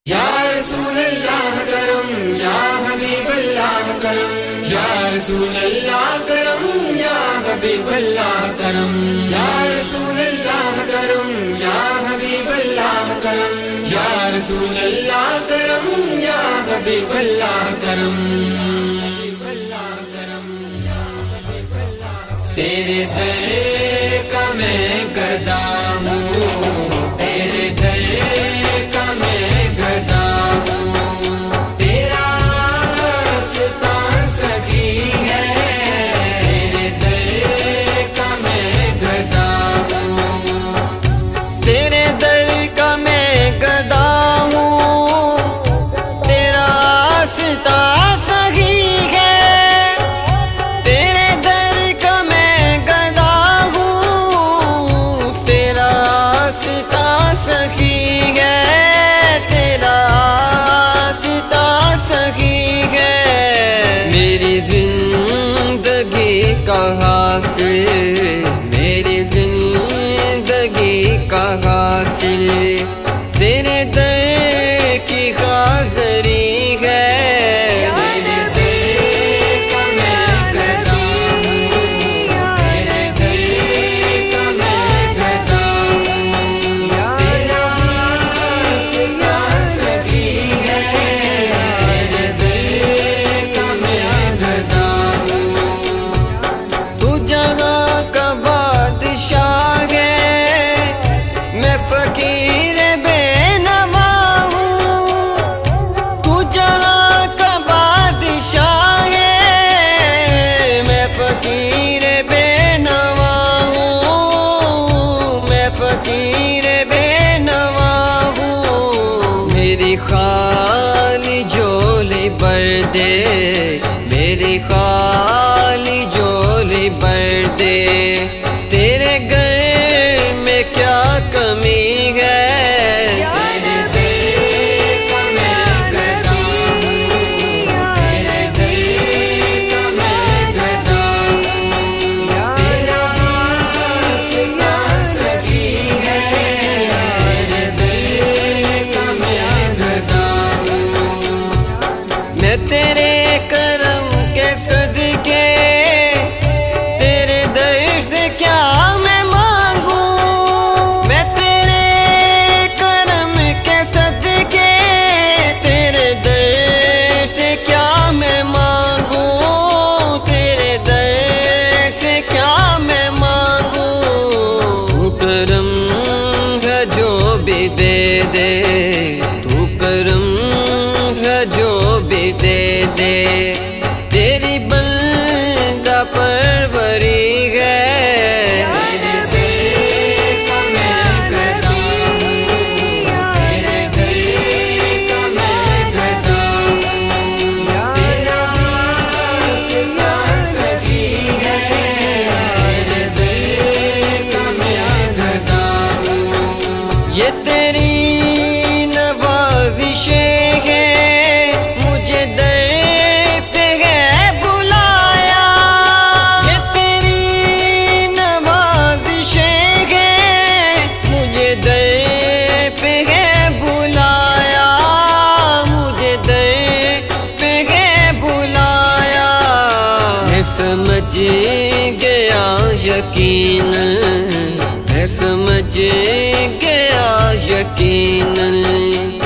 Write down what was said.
या रसूल अल्लाह करम, या हबीब अल्लाह करम, या रसूल अल्लाह करम, या हबीब अल्लाह करम, या रसूल अल्लाह करम, या हबीब अल्लाह करम, या रसूल अल्लाह करम, या हबीब अल्लाह करम। तेरे दर का मैं गदा हूँ, तेरे दर का मैं गदा हूँ, तेरा रास्ता सही है, तेरे दर का मैं गदा हूँ, तेरे दर का मैं गदा हूँ, तेरा रास्ता सही है, तेरे दर का मैं गदा हूँ, तेरा रास्ता सही है, तेरा रास्ता सही है। मेरी जिंदगी का हासिल, मेरी जिंदगी का हासिल तेरे दर की हाज़री है। फकीर बेनवा हूँ, तू जहाँ का बादशाह है, मैं फकीर बेनवा हूँ, मैं फकीर बेनवा हूँ। मेरी खाली झोली भर दे, मेरी खाली झोली भर दे, तेरे घर में क्या कमी है। मैं तेरे करम के सदके, तेरे दर से क्या मैं मांगू, मैं तेरे करम के सदके, तेरे दर से क्या मैं मांगू, तेरे दर से क्या मैं मांगू। तू करम है जो भी दे दे, तू करम है जो भी दे दे, तेरी बंदा परवरी है। ये तेरी नवाज़िशें हैं, मुझे दर पे है बुलाया, ये तेरी नवाज़िशें हैं, मुझे दर पे है बुलाया, मुझे दर पे है बुलाया। मैं समझ गया यकीनन, मैं समझ गया यकीनन,